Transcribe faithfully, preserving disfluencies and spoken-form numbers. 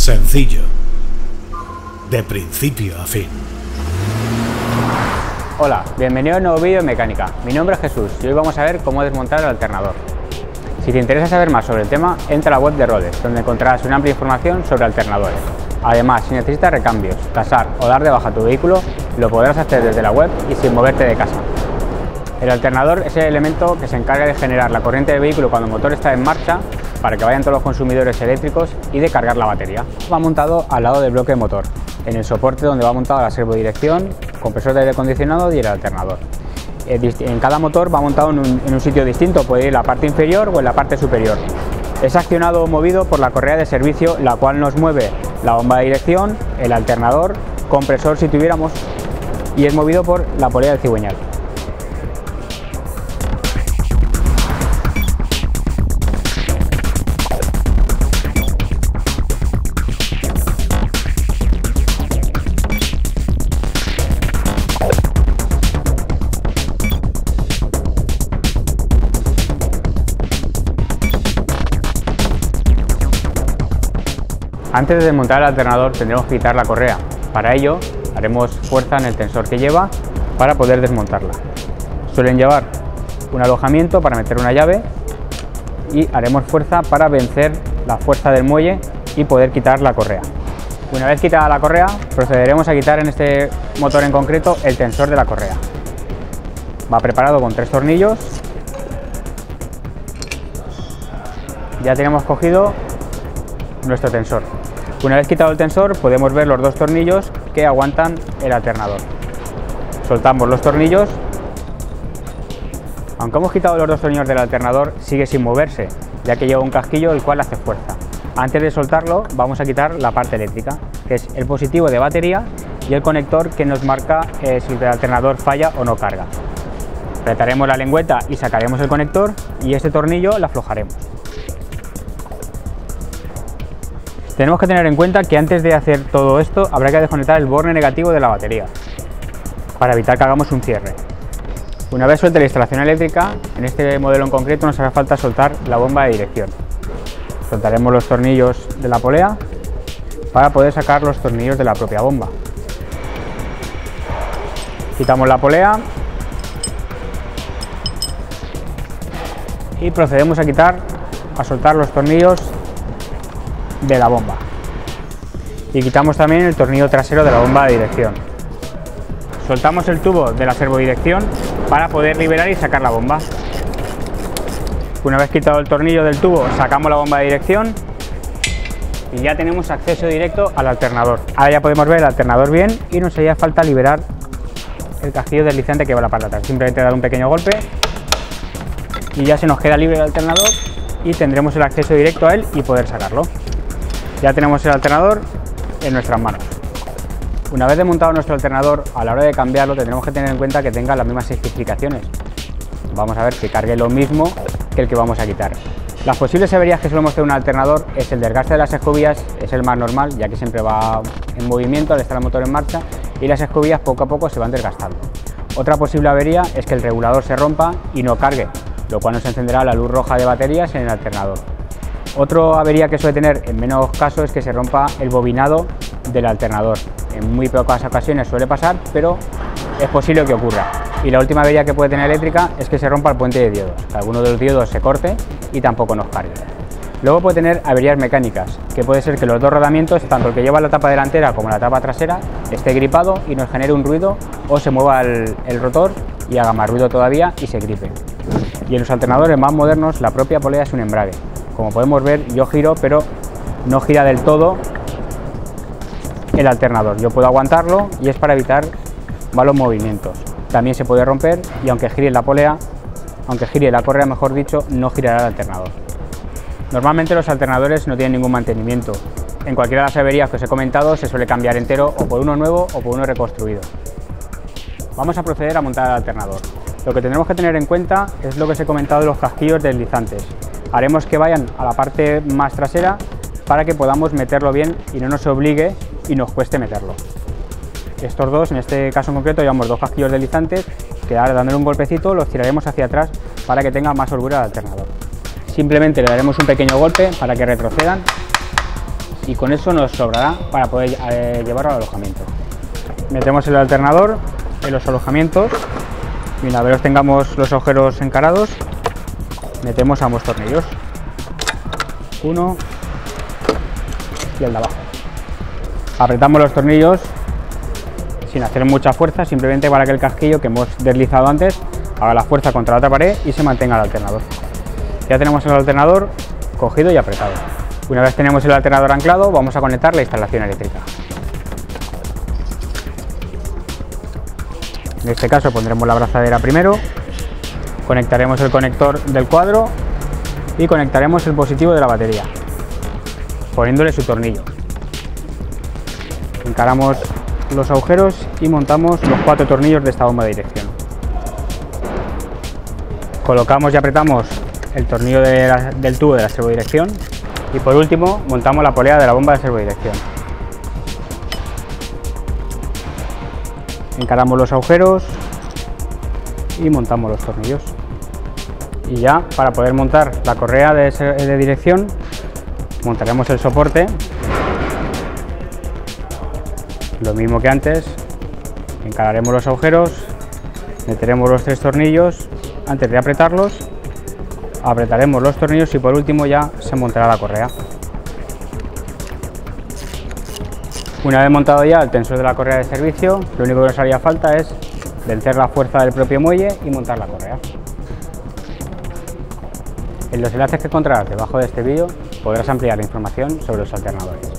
Sencillo. De principio a fin. Hola, bienvenido a un nuevo vídeo de mecánica. Mi nombre es Jesús y hoy vamos a ver cómo desmontar el alternador. Si te interesa saber más sobre el tema, entra a la web de Rhodes, donde encontrarás una amplia información sobre alternadores. Además, si necesitas recambios, tasar o dar de baja tu vehículo, lo podrás hacer desde la web y sin moverte de casa. El alternador es el elemento que se encarga de generar la corriente del vehículo cuando el motor está en marcha, para que vayan todos los consumidores eléctricos y de cargar la batería. Va montado al lado del bloque de motor, en el soporte donde va montado la servodirección, compresor de aire acondicionado y el alternador. En cada motor va montado en un, en un sitio distinto, puede ir en la parte inferior o en la parte superior. Es accionado o movido por la correa de servicio, la cual nos mueve la bomba de dirección, el alternador, compresor si tuviéramos, y es movido por la polea del cigüeñal. Antes de desmontar el alternador tendremos que quitar la correa. Para ello haremos fuerza en el tensor que lleva para poder desmontarla. Suelen llevar un alojamiento para meter una llave y haremos fuerza para vencer la fuerza del muelle y poder quitar la correa. Una vez quitada la correa, procederemos a quitar en este motor en concreto el tensor de la correa. Va preparado con tres tornillos. Ya tenemos cogido nuestro tensor. Una vez quitado el tensor, podemos ver los dos tornillos que aguantan el alternador. Soltamos los tornillos. Aunque hemos quitado los dos tornillos del alternador, sigue sin moverse, ya que lleva un casquillo el cual hace fuerza. Antes de soltarlo, vamos a quitar la parte eléctrica, que es el positivo de batería y el conector que nos marca eh, si el alternador falla o no carga. Apretaremos la lengüeta y sacaremos el conector, y este tornillo lo aflojaremos. Tenemos que tener en cuenta que antes de hacer todo esto habrá que desconectar el borne negativo de la batería para evitar que hagamos un cierre. Una vez suelte la instalación eléctrica, en este modelo en concreto nos hará falta soltar la bomba de dirección. Soltaremos los tornillos de la polea para poder sacar los tornillos de la propia bomba. Quitamos la polea y procedemos a quitar, a soltar los tornillos de la bomba, y quitamos también el tornillo trasero de la bomba de dirección. Soltamos el tubo de la servodirección para poder liberar y sacar la bomba. Una vez quitado el tornillo del tubo, sacamos la bomba de dirección y ya tenemos acceso directo al alternador. Ahora ya podemos ver el alternador bien y nos haría falta liberar el casquillo deslizante que va a la parte de atrás. Simplemente dar un pequeño golpe y ya se nos queda libre el alternador y tendremos el acceso directo a él y poder sacarlo. Ya tenemos el alternador en nuestras manos. Una vez desmontado nuestro alternador, a la hora de cambiarlo tendremos que tener en cuenta que tenga las mismas especificaciones. Vamos a ver que cargue lo mismo que el que vamos a quitar. Las posibles averías que solemos tener un alternador es el desgaste de las escobillas, es el más normal, ya que siempre va en movimiento al estar el motor en marcha, y las escobillas poco a poco se van desgastando. Otra posible avería es que el regulador se rompa y no cargue, lo cual nos encenderá la luz roja de baterías en el alternador. Otra avería que suele tener en menos casos es que se rompa el bobinado del alternador. En muy pocas ocasiones suele pasar, pero es posible que ocurra. Y la última avería que puede tener eléctrica es que se rompa el puente de diodos, que alguno de los diodos se corte y tampoco nos cargue. Luego puede tener averías mecánicas, que puede ser que los dos rodamientos, tanto el que lleva la tapa delantera como la tapa trasera, esté gripado y nos genere un ruido, o se mueva el, el rotor y haga más ruido todavía y se gripe. Y en los alternadores más modernos la propia polea es un embrague. Como podemos ver, yo giro, pero no gira del todo el alternador. Yo puedo aguantarlo y es para evitar malos movimientos. También se puede romper y aunque gire la polea, aunque gire la correa, mejor dicho, no girará el alternador. Normalmente los alternadores no tienen ningún mantenimiento. En cualquiera de las averías que os he comentado se suele cambiar entero, o por uno nuevo o por uno reconstruido. Vamos a proceder a montar el alternador. Lo que tendremos que tener en cuenta es lo que os he comentado de los casquillos deslizantes. Haremos que vayan a la parte más trasera para que podamos meterlo bien y no nos obligue y nos cueste meterlo. Estos dos, en este caso en concreto, llevamos dos casquillos deslizantes que ahora dándole un golpecito los tiraremos hacia atrás para que tenga más holgura el alternador. Simplemente le daremos un pequeño golpe para que retrocedan y con eso nos sobrará para poder eh, llevarlo al alojamiento. Metemos el alternador en los alojamientos y una vez tengamos los agujeros encarados, metemos ambos tornillos, uno y el de abajo. Apretamos los tornillos sin hacer mucha fuerza, simplemente para que el casquillo que hemos deslizado antes haga la fuerza contra la otra pared y se mantenga el alternador. Ya tenemos el alternador cogido y apretado. Una vez tenemos el alternador anclado, vamos a conectar la instalación eléctrica. En este caso pondremos la abrazadera primero, conectaremos el conector del cuadro y conectaremos el positivo de la batería, poniéndole su tornillo. Encaramos los agujeros y montamos los cuatro tornillos de esta bomba de dirección. Colocamos y apretamos el tornillo de la, del tubo de la servodirección y por último montamos la polea de la bomba de servodirección. Encaramos los agujeros y montamos los tornillos. Y ya para poder montar la correa de, de dirección, montaremos el soporte, lo mismo que antes. Encararemos los agujeros, meteremos los tres tornillos antes de apretarlos, apretaremos los tornillos y por último ya se montará la correa. Una vez montado ya el tensor de la correa de servicio, lo único que nos haría falta es vencer la fuerza del propio muelle y montar la correa. En los enlaces que encontrarás debajo de este vídeo podrás ampliar la información sobre los alternadores.